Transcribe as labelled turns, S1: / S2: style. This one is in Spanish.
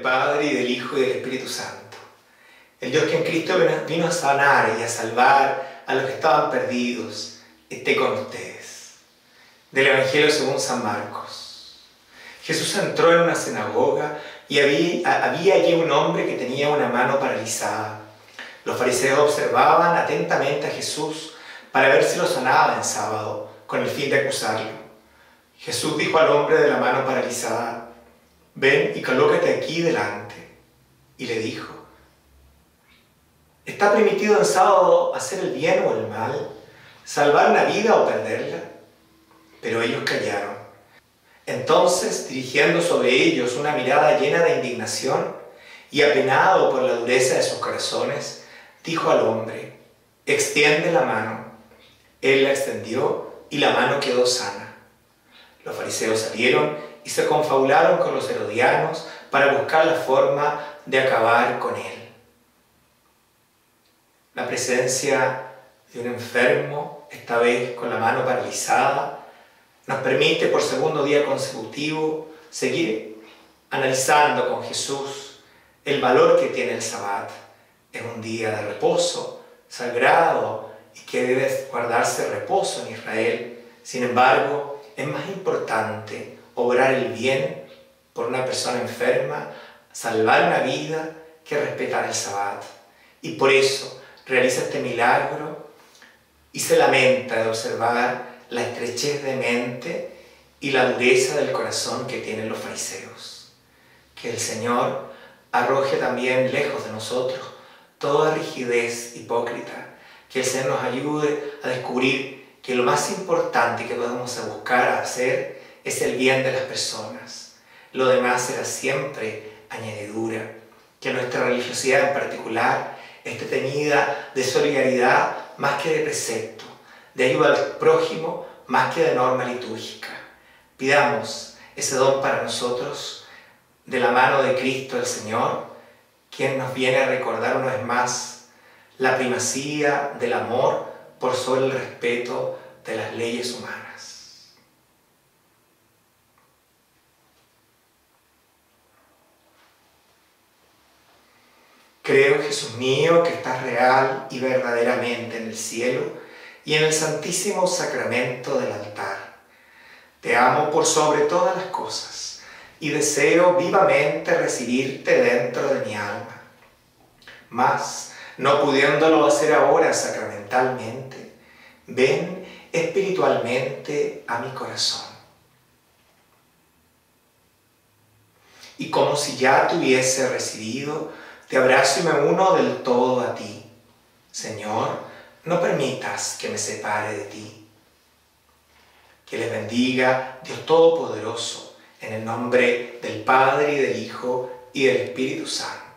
S1: Padre, y del Hijo, y del Espíritu Santo. El Dios que en Cristo vino a sanar y a salvar a los que estaban perdidos, esté con ustedes. Del Evangelio según San Marcos. Jesús entró en una sinagoga y había allí un hombre que tenía una mano paralizada. Los fariseos observaban atentamente a Jesús para ver si lo sanaba en sábado, con el fin de acusarlo. Jesús dijo al hombre de la mano paralizada: «Ven y colócate aquí delante». Y le dijo: ¿está permitido en sábado hacer el bien o el mal, salvar una vida o perderla? Pero ellos callaron. Entonces, dirigiendo sobre ellos una mirada llena de indignación y apenado por la dureza de sus corazones, dijo al hombre: «Extiende la mano». Él la extendió y la mano quedó sana. Los fariseos salieron y se confabularon con los herodianos para buscar la forma de acabar con él. La presencia de un enfermo, esta vez con la mano paralizada, nos permite por segundo día consecutivo seguir analizando con Jesús el valor que tiene el Sabbat. Es un día de reposo, sagrado, y que debe guardarse reposo en Israel. Sin embargo, es más importante obrar el bien por una persona enferma, salvar una vida, que respetar el Sabbat. Y por eso realiza este milagro y se lamenta de observar la estrechez de mente y la dureza del corazón que tienen los fariseos. Que el Señor arroje también lejos de nosotros toda rigidez hipócrita. Que el Señor nos ayude a descubrir que lo más importante que podemos buscar hacer es el bien de las personas. Lo demás será siempre añadidura. Que nuestra religiosidad en particular esté teñida de solidaridad más que de precepto, de ayuda al prójimo más que de norma litúrgica. Pidamos ese don para nosotros de la mano de Cristo el Señor, quien nos viene a recordar una vez más la primacía del amor por sobre el respeto de las leyes humanas. Creo, Jesús mío, que estás real y verdaderamente en el cielo y en el santísimo sacramento del altar. Te amo por sobre todas las cosas y deseo vivamente recibirte dentro de mi alma. Mas, no pudiéndolo hacer ahora sacramentalmente, ven espiritualmente a mi corazón. Y como si ya te hubiese recibido, te abrazo y me uno del todo a ti. Señor, no permitas que me separe de ti. Que les bendiga Dios Todopoderoso, en el nombre del Padre, y del Hijo, y del Espíritu Santo.